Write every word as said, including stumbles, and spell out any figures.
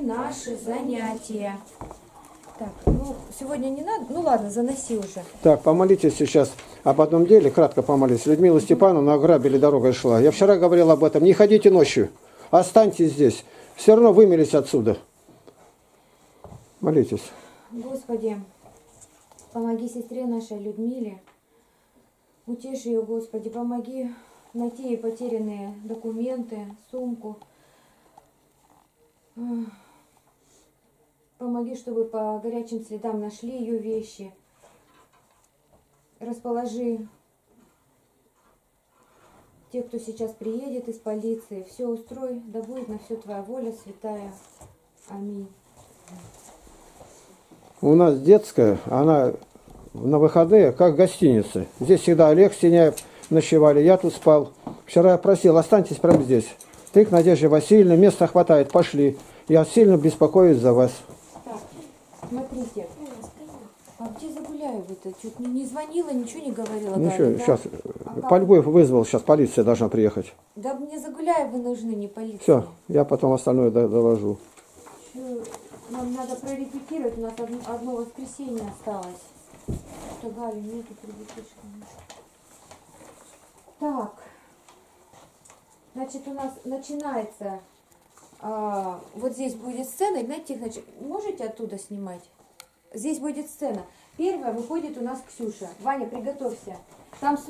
наши занятия. Так, ну, сегодня не надо. Ну ладно, заноси уже. Так, помолитесь сейчас об одном деле, кратко помолитесь. Людмила Степановна ограбили, дорогой шла. Я вчера говорил об этом. Не ходите ночью, останьтесь здесь. Все равно вымелись отсюда. Молитесь. Господи, помоги сестре нашей Людмиле. Утеши ее, Господи, помоги найти ей потерянные документы, сумку. Помоги, чтобы по горячим следам нашли ее вещи. Расположи тех, кто сейчас приедет из полиции. Все устрой, да будет на все Твоя воля святая. Аминь. У нас детская, она на выходные, как гостиница. Здесь всегда Олег Синяев ночевали, я тут спал. Вчера я просил, останьтесь прямо здесь. Ты к Надежде Васильевне, места хватает, пошли. Я сильно беспокоюсь за вас. Так, смотрите. А где Загуляева-то? Чуть не, не звонила, ничего не говорила. Ничего, да? сейчас, А по Львову вызвал, сейчас полиция должна приехать. Да мне Загуляевы нужны, не полиция. Все, я потом остальное доложу. Чё, нам надо прорепетировать, у нас одно, одно воскресенье осталось. Что, Галя, нету ребятишек. Так, значит, у нас начинается, а, вот здесь будет сцена, Игнатий Тихонович, можете оттуда снимать? Здесь будет сцена. Первая выходит у нас Ксюша. Ваня, приготовься. Там